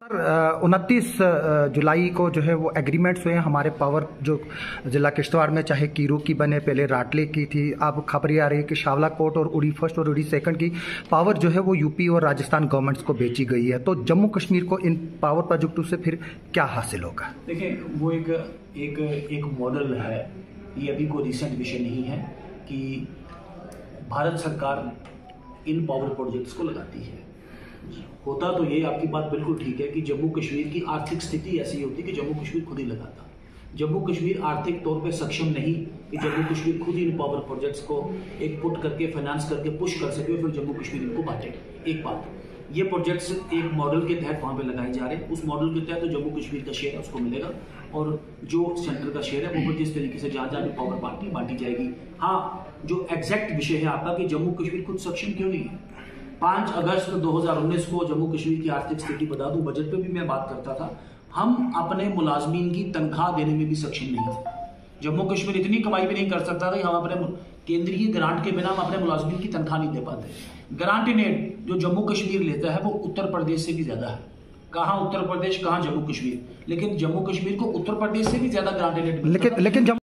Sir 29 जुलाई को जो है वो एग्रीमेंट्स हुए हैं हमारे पावर जो जिला किश्तवाड़ में, चाहे कीरू की बने, पहले राटले की थी, अब खबरें आ रही है कि शावला कोट और उड़ी फर्स्ट और उड़ी सेकंड की पावर जो है वो यूपी और राजस्थान गवर्नमेंट्स को बेची गई है। तो जम्मू कश्मीर को इन पावर प्रोजेक्टों से फिर क्या हासिल होगा? देखिए, वो एक मॉडल है, ये अभी कोई रिसेंट विषय नहीं है कि भारत सरकार इन पावर प्रोजेक्ट्स को लगाती है। होता तो ये, आपकी बात बिल्कुल ठीक है कि जम्मू कश्मीर की आर्थिक स्थिति ऐसी होती कि जम्मू कश्मीर खुद ही लगाता। जम्मू कश्मीर आर्थिक तौर पे सक्षम नहीं कि जम्मू कश्मीर खुद ही इन पावर प्रोजेक्ट्स को एक पुट करके, फाइनेंस करके पुश कर सके, फिर जम्मू कश्मीर इनको बांटे। एक बात, ये प्रोजेक्ट्स एक मॉडल के तहत वहाँ पे लगाए जा रहे हैं। उस मॉडल के तहत तो जम्मू कश्मीर का शेयर है उसको मिलेगा, और जो सेंटर का शेयर है वो जिस तरीके से जहाँ जहाँ भी पावर बांटी जाएगी। हाँ, जो एग्जैक्ट विषय है आपका कि जम्मू कश्मीर खुद सक्षम क्यों नहीं है। 5 अगस्त 2019 को जम्मू कश्मीर की आर्थिक स्थिति बता दूं, बजट पे भी मैं बात करता था, हम अपने मुलाजमीन की तनख्वाह देने में भी सक्षम नहीं थे। जम्मू कश्मीर इतनी कमाई भी नहीं कर सकता था कि हम अपने केंद्रीय ग्रांट के बिना हम अपने मुलाजमीन की तनख्वाह नहीं दे पाते। ग्रांट इन एड जो जम्मू कश्मीर लेता है वो उत्तर प्रदेश से भी ज्यादा है। कहाँ उत्तर प्रदेश, कहाँ जम्मू कश्मीर, लेकिन जम्मू कश्मीर को उत्तर प्रदेश से भी ज्यादा ग्रांट इन एड, लेकिन